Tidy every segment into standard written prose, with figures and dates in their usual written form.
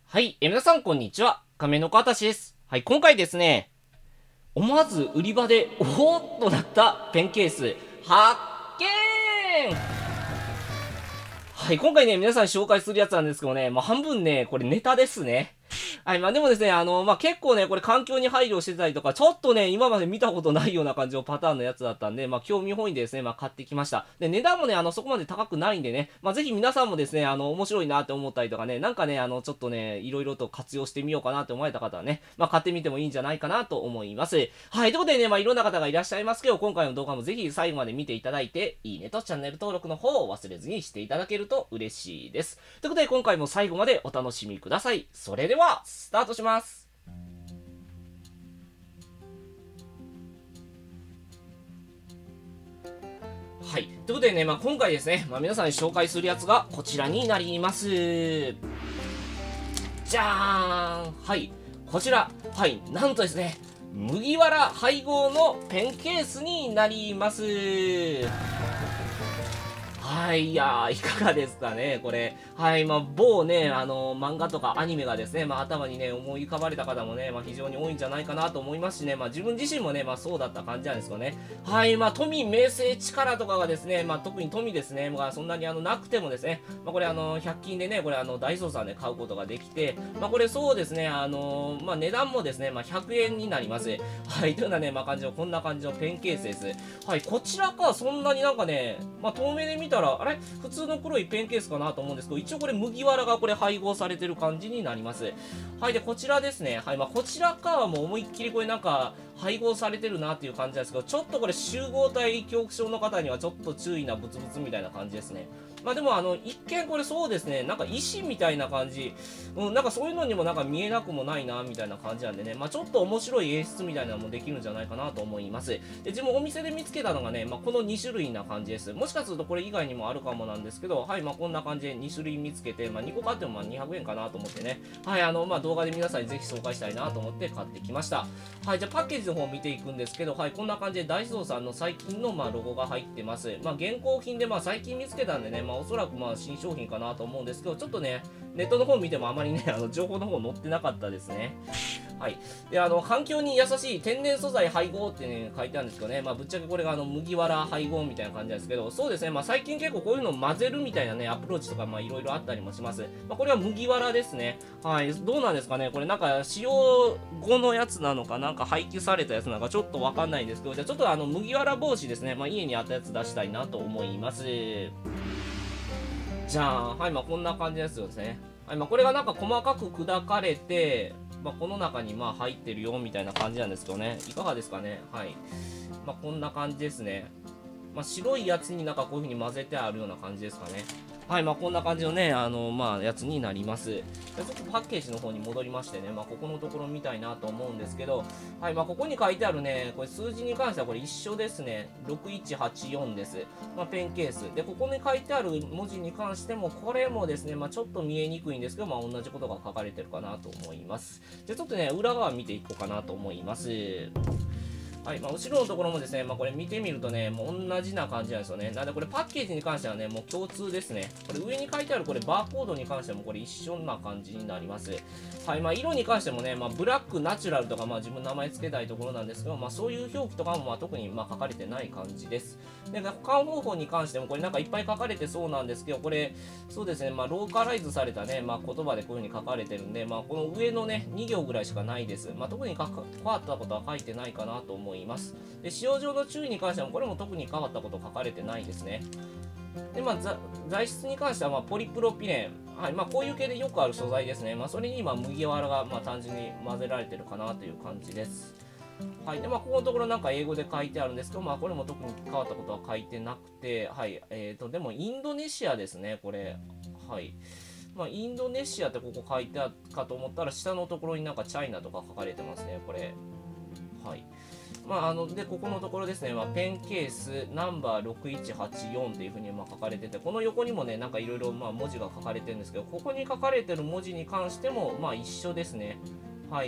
はい、皆さんこんにちは。亀の子あたしです。はい、今回ですね、思わず売り場でおおっとなったペンケース、発見。はい、今回ね、皆さんに紹介するやつなんですけどね、半分ね、これネタですね。はい、でもですね、結構ね、これ環境に配慮してたりとか、ちょっとね、今まで見たことないような感じのパターンのやつだったんで、興味本位でですね、買ってきました。で、値段もね、そこまで高くないんでね、ぜひ皆さんもですね、面白いなって思ったりとかね、なんかね、ちょっとね、いろいろと活用してみようかなって思われた方はね、買ってみてもいいんじゃないかなと思います。はい、ということでね、いろんな方がいらっしゃいますけど、今回の動画もぜひ最後まで見ていただいて、いいねとチャンネル登録の方を忘れずにしていただけると嬉しいです。ということで、今回も最後までお楽しみください。それでは、スタートします。はい。ということでね、今回ですね、皆さんに紹介するやつがこちらになります。じゃーん。はい。こちら。はい。なんとですね、麦わら配合のペンケースになります。はい、いやー、いかがですかね、これ。はい、某ね、漫画とかアニメがですね、頭にね、思い浮かばれた方もね、非常に多いんじゃないかなと思いますしね、自分自身もね、そうだった感じなんですよね。はい、富、名声、力とかがですね、特に富ですね、そんなになくてもですね、これ100均でね、これダイソーさんで買うことができて、これそうですね、値段もですね、100円になります。はい、というようなね、こんな感じのペンケースです。はい、こちらか、そんなになんかね、遠目で見たら、あれ普通の黒いペンケースかなと思うんですけど、一応これ麦わらがこれ配合されてる感じになります。はい、で、こちらですね。はい、こちらかはもう思いっきりこれなんか、配合されてるなっていう感じなんですけど、ちょっとこれ集合体恐怖症の方にはちょっと注意なブツブツみたいな感じですね。でも一見これそうですね、なんか石みたいな感じ、なんかそういうのにもなんか見えなくもないな、みたいな感じなんでね、ちょっと面白い演出みたいなのもできるんじゃないかなと思います。で、自分お店で見つけたのがね、この2種類な感じです。もしかするとこれ以外にもあるかもなんですけど、はい、こんな感じで2種類見つけて、2個買っても200円かなと思ってね、はい、動画で皆さんにぜひ紹介したいなと思って買ってきました。はい、じゃあパッケージの方を見ていくんですけど、はい、こんな感じでダイソーさんの最近のロゴが入ってます。現行品で最近見つけたんでね、おそらく新商品かなと思うんですけど、ちょっとね、ネットの方見てもあまりね、情報の方載ってなかったですね。はい。で、環境に優しい天然素材配合ってね、書いてあるんですけどね、ぶっちゃけこれが麦わら配合みたいな感じなんですけど、そうですね、最近結構こういうのを混ぜるみたいなね、アプローチとかいろいろあったりもします。これは麦わらですね。はい。どうなんですかね、これなんか使用後のやつなのか、なんか廃棄されたやつなのかちょっとわかんないんですけど、じゃあちょっと麦わら帽子ですね、家にあったやつ出したいなと思います。じゃあ、はい、こんな感じですよね。はい、これがなんか細かく砕かれて、この中に入ってるよみたいな感じなんですけどね。いかがですかね。はい。こんな感じですね。白いやつになんかこういう風に混ぜてあるような感じですかね。はい、こんな感じのね、やつになります。ちょっとパッケージの方に戻りましてね、ここのところ見たいなと思うんですけど、はい、ここに書いてあるね、これ数字に関してはこれ一緒ですね。6184です。ペンケース。で、ここに書いてある文字に関しても、これもですね、ちょっと見えにくいんですけど、同じことが書かれてるかなと思います。じゃあちょっとね、裏側見ていこうかなと思います。はい、後ろのところもですね、これ見てみるとね、もう同じな感じなんですよね。なんでこれパッケージに関してはね、もう共通ですね。これ上に書いてあるこれバーコードに関してもこれ一緒な感じになります。はい、色に関してもね、ブラック、ナチュラルとか自分の名前付けたいところなんですけど、そういう表記とかも特に書かれてない感じです。で、保管方法に関してもこれなんかいっぱい書かれてそうなんですけど、これ、そうですね、ローカライズされたね、言葉でこういう風に書かれてるんで、この上のね、2行ぐらいしかないです。特に変わったことは書いてないかなと思います。で、使用上の注意に関しても、これも特に変わったこと書かれてないですね。で、材質に関しては、ポリプロピレン。はい、こういう系でよくある素材ですね。それに麦わらが、単純に混ぜられてるかなという感じです。はい。で、ここのところなんか英語で書いてあるんですけど、これも特に変わったことは書いてなくて、はい。でも、インドネシアですね、これ。はい。インドネシアってここ書いてあるかと思ったら、下のところになんかチャイナとか書かれてますね、これ。はい。で、ここのところですね、ペンケースナンバー6184っていうふうに書かれてて、この横にもね、なんかいろいろ文字が書かれてるんですけど、ここに書かれてる文字に関しても、一緒ですね。はい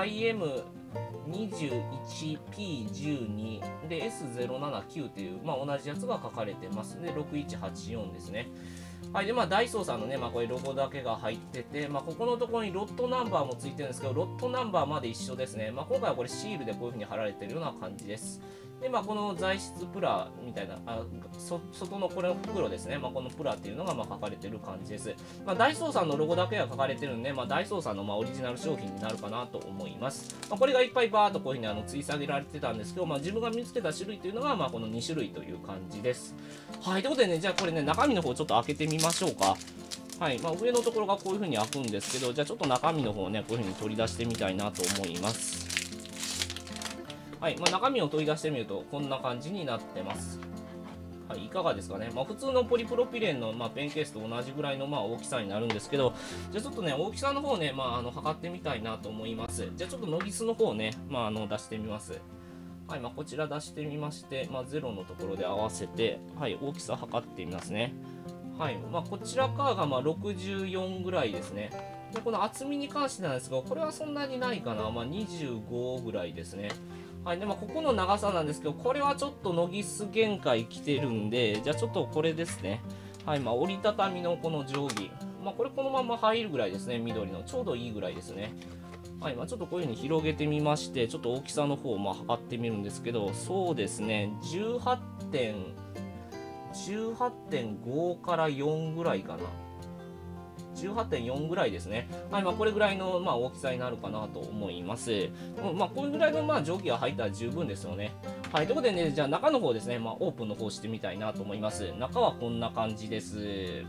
、YM21P12 で S079 っていう、同じやつが書かれてます。で、6184ですね。 はい。で、ダイソーさんのね、これロゴだけが入ってて、ここのところにロットナンバーもついてるんですけど、ロットナンバーまで一緒ですね。今回はこれシールでこういう風に貼られてるような感じです。で、この材質プラみたいな、外のこれの袋ですね。このプラっていうのが書かれてる感じです。ダイソーさんのロゴだけが書かれてるんで、ダイソーさんのオリジナル商品になるかなと思います。これがいっぱいバーっとこういう風に吊り下げられてたんですけど、自分が見つけた種類というのが、この2種類という感じです。はい。ということでね、じゃあこれね、中身の方ちょっと開けてみましょうか。はい。上のところがこういう風に開くんですけど、じゃあちょっと中身の方をね、こういう風に取り出してみたいなと思います。はい。中身を取り出してみると、こんな感じになってます。はい。いかがですかね。普通のポリプロピレンの、ペンケースと同じぐらいの、大きさになるんですけど、じゃあちょっとね、大きさの方ね、測ってみたいなと思います。じゃあちょっとノギスの方ね、出してみます。はい。こちら出してみまして、0のところで合わせて、はい。大きさ測ってみますね。はい。こちら側が64ぐらいですね。で、この厚みに関してなんですが、これはそんなにないかな。25ぐらいですね。はい。で、ここの長さなんですけど、これはちょっとノギス限界来てるんで、じゃあちょっとこれですね。はい。折りたたみのこの定規。これこのまま入るぐらいですね。緑の。ちょうどいいぐらいですね。はい。ちょっとこういう風に広げてみまして、ちょっと大きさの方を測ってみるんですけど、そうですね。18.5から4ぐらいかな。18.4 ぐらいですね。はい。これぐらいの、大きさになるかなと思います。これぐらいの、定規が入ったら十分ですよね。はい。ということでね、じゃあ中の方ですね、オープンの方してみたいなと思います。中はこんな感じです。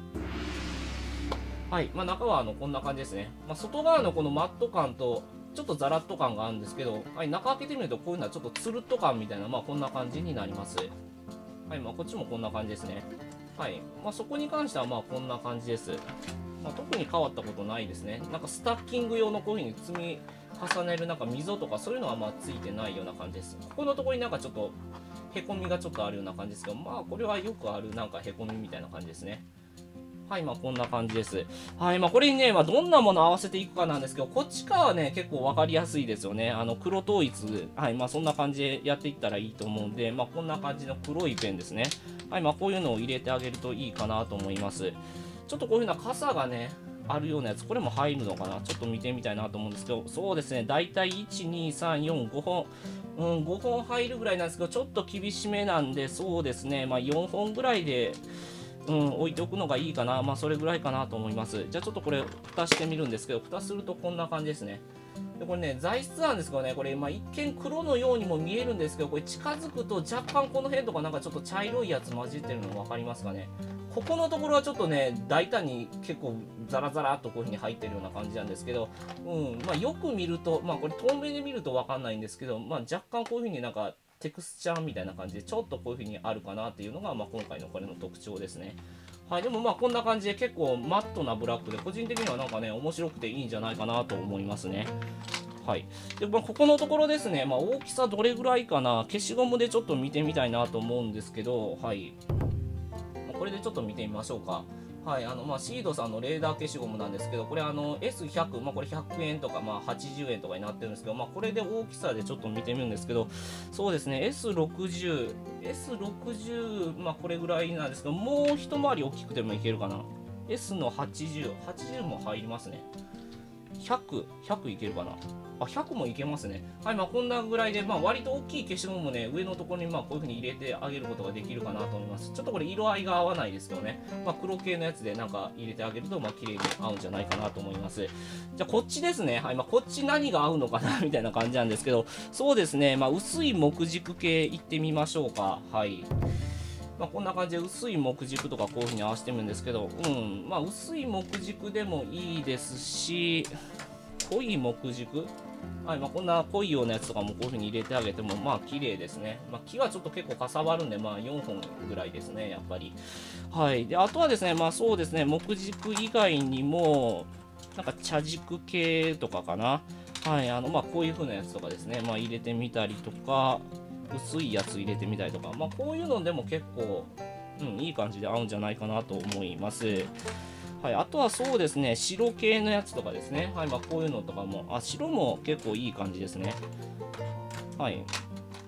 はい。中はこんな感じですね。外側のこのマット感と、ちょっとザラッと感があるんですけど、はい。中開けてみると、こういうのはちょっとツルッと感みたいな、こんな感じになります。はい。こっちもこんな感じですね。はい。そこに関しては、こんな感じです。特に変わったことないですね。なんかスタッキング用のこういう風に積み重ねるなんか溝とかそういうのはついてないような感じです。ここのところになんかちょっとへこみがちょっとあるような感じですけど、これはよくあるなんかへこみみたいな感じですね。はい。こんな感じです。はい。これにね、どんなもの合わせていくかなんですけど、こっち側はね、結構わかりやすいですよね。黒統一。はい。そんな感じでやっていったらいいと思うんで、こんな感じの黒いペンですね。はい。こういうのを入れてあげるといいかなと思います。ちょっとこういう風な傘がね、あるようなやつ、これも入るのかな、ちょっと見てみたいなと思うんですけど、そうですね、だいたい1、2、3、4、5本、5本入るぐらいなんですけど、ちょっと厳しめなんで、そうですね、4本ぐらいで、置いておくのがいいかな、それぐらいかなと思います。じゃあちょっとこれ、蓋してみるんですけど、蓋するとこんな感じですね。でこれね、材質なんですけどね、これ、一見黒のようにも見えるんですけど、これ近づくと若干この辺とかなんかちょっと茶色いやつ混じってるの分かりますかね。ここのところはちょっとね、大胆に結構ザラザラっとこういう風に入ってるような感じなんですけど、よく見ると、これ透明で見ると分かんないんですけど、若干こういう風になんかテクスチャーみたいな感じでちょっとこういう風にあるかなっていうのが、今回のこれの特徴ですね。はい。でもこんな感じで結構マットなブラックで、個人的にはなんかね、面白くていいんじゃないかなと思いますね。はい。で、ここのところですね、大きさどれぐらいかな、消しゴムでちょっと見てみたいなと思うんですけど、はい。これでちょっと見てみましょうか。はい。シードさんのレーダー消しゴムなんですけど、これS100、これ100円とか、80円とかになってるんですけど、これで大きさでちょっと見てみるんですけど、そうですね、S60、これぐらいなんですけど、もう一回り大きくてもいけるかな。S の80、80も入りますね。100いけるかな。100もいけますね。はい。こんなぐらいで、割と大きい消しゴムもね、上のところにこういう風に入れてあげることができるかなと思います。ちょっとこれ色合いが合わないですけどね。黒系のやつでなんか入れてあげると、綺麗に合うんじゃないかなと思います。じゃあこっちですね。はい。こっち何が合うのかなみたいな感じなんですけど、そうですね。薄い木軸系いってみましょうか。はい。こんな感じで薄い木軸とかこういう風に合わせてみるんですけど、薄い木軸でもいいですし、濃い木軸、はい。こんな濃いようなやつとかもこういう風に入れてあげても、綺麗ですね。木はちょっと結構かさばるんで、4本ぐらいですね、やっぱり。はい。で、あとはですね、そうですね、木軸以外にも、なんか茶軸系とかかな。はい。こういう風なやつとかですね、入れてみたりとか、薄いやつ入れてみたりとか、こういうのでも結構、いい感じで合うんじゃないかなと思います。はい、あとはそうですね、白系のやつとかですね。はい、こういうのとかも、白も結構いい感じですね。はい。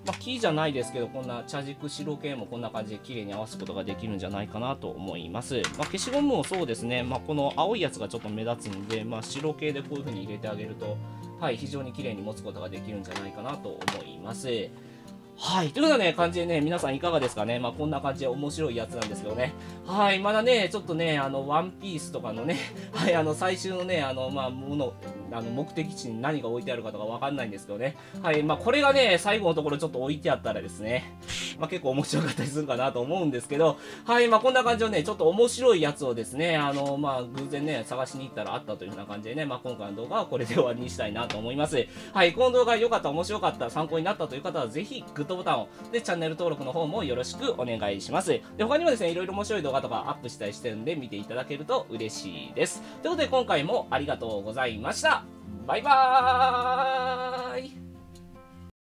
まあ、木じゃないですけど、こんな茶軸白系もこんな感じで綺麗に合わすことができるんじゃないかなと思います。まあ、消しゴムもそうですね、まあ、この青いやつがちょっと目立つんで、まあ、白系でこういう風に入れてあげると、はい、非常に綺麗に持つことができるんじゃないかなと思います。はい。というようなね、感じでね、皆さんいかがですかね。まあ、こんな感じで面白いやつなんですけどね。はい。まだね、ちょっとね、ワンピースとかのね、はい、最終のね、まあ、目的地に何が置いてあるかとかわかんないんですけどね。はい。まあ、これがね、最後のところちょっと置いてあったらですね、まあ、結構面白かったりするかなと思うんですけど、はい。まあ、こんな感じのね、ちょっと面白いやつをですね、まあ、偶然ね、探しに行ったらあったというような感じでね、まあ、今回の動画はこれで終わりにしたいなと思います。はい。この動画良かった、面白かった、参考になったという方は、ぜひ、グッドボタンを、で、チャンネル登録の方もよろしくお願いします。で、他にもですね、いろいろ面白い動画とかアップしたりしてるんで、見ていただけると嬉しいです。ということで、今回もありがとうございました。バイバーイ。